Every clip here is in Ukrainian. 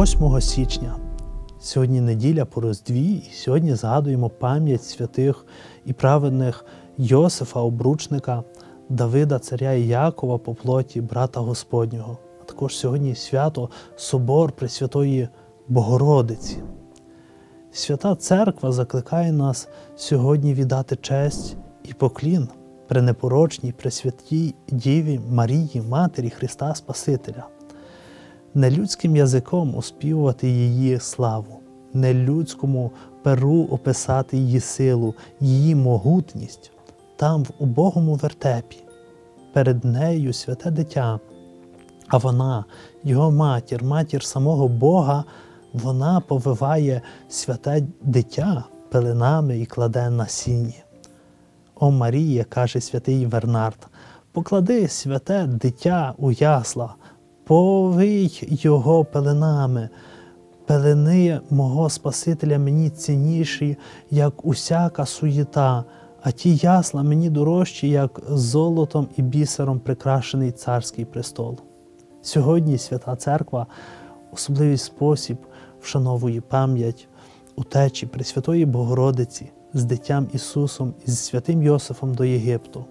8 січня. Сьогодні неділя по Різдві, і сьогодні згадуємо пам'ять святих і праведних Йосифа, обручника, Давида, царя і Якова по плоті, брата Господнього. А також сьогодні свято Собор Пресвятої Богородиці. Свята Церква закликає нас сьогодні віддати честь і поклін пренепорочній, пресвятій Діві Марії, Матері Христа Спасителя. Нелюдським язиком оспівувати її славу, нелюдському перу описати її силу, її могутність. Там, в убогому вертепі, перед нею святе дитя, а вона, його матір, матір самого Бога, вона повиває святе дитя пеленами і кладе на сіні. О Марія, каже святий Вернард, поклади святе дитя у ясла, повий його пеленами, пелени мого Спасителя мені цінніші, як усяка суєта, а ті ясла мені дорожчі, як золотом і бісером прикрашений царський престол. Сьогодні Свята Церква в особливий спосіб вшановує пам'ять утечі Пресвятої Богородиці з дитям Ісусом і з святим Йосифом до Єгипту.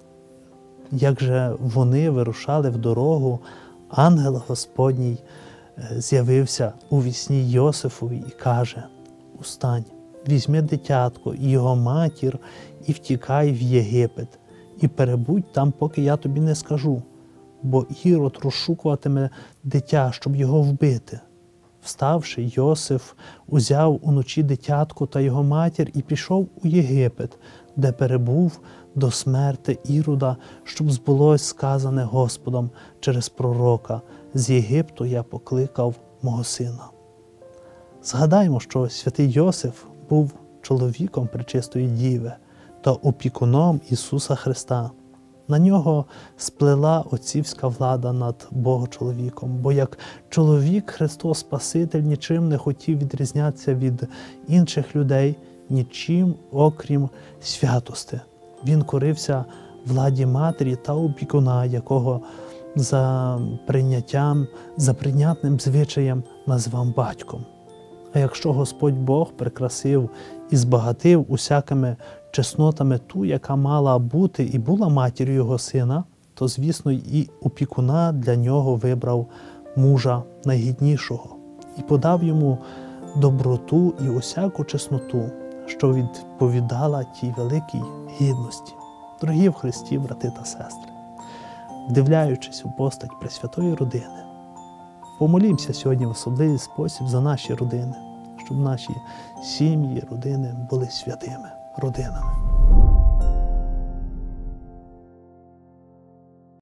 Як же вони вирушали в дорогу, ангел Господній з'явився у вісні Йосифові і каже: «Устань, візьми дитятко і його матір і втікай в Єгипет, і перебудь там, поки я тобі не скажу, бо Ірод розшукуватиме дитя, щоб його вбити». Вставши, Йосиф узяв уночі дитятко та його матір і пішов у Єгипет, де перебув до смерти Ірода, щоб збулось сказане Господом через пророка: «З Єгипту я покликав мого сина». Згадаймо, що святий Йосиф був чоловіком Пречистої Діви та опікуном Ісуса Христа. На нього сплела отцівська влада над Богочоловіком, бо як чоловік Христос Спаситель нічим не хотів відрізнятися від інших людей, нічим, окрім святости. Він корився владі матері та опікуна, якого за прийнятним звичаєм назвав батьком. А якщо Господь Бог прикрасив і збагатив усякими чеснотами ту, яка мала бути і була матір'ю його сина, то, звісно, і опікуна для нього вибрав мужа найгіднішого і подав йому доброту і усяку чесноту, що відповідала тій великій гідності. Дорогі в Христі, брати та сестри, вдивляючись у постать Пресвятої родини, помолімося сьогодні в особливий спосіб за наші родини, щоб наші сім'ї, родини були святими родинами.